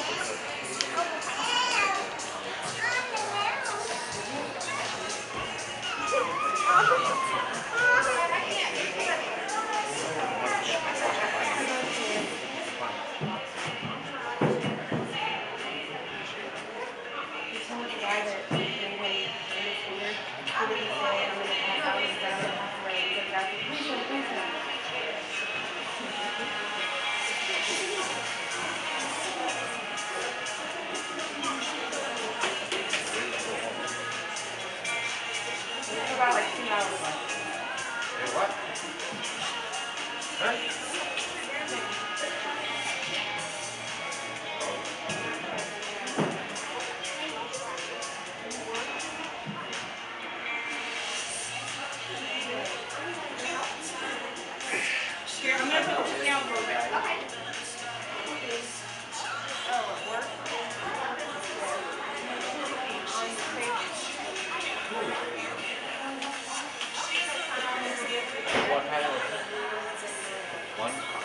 About like 2 hours. Hey, what? Huh? Here, I'm gonna put this down for you. Okay. Oh, it worked? What kind of one?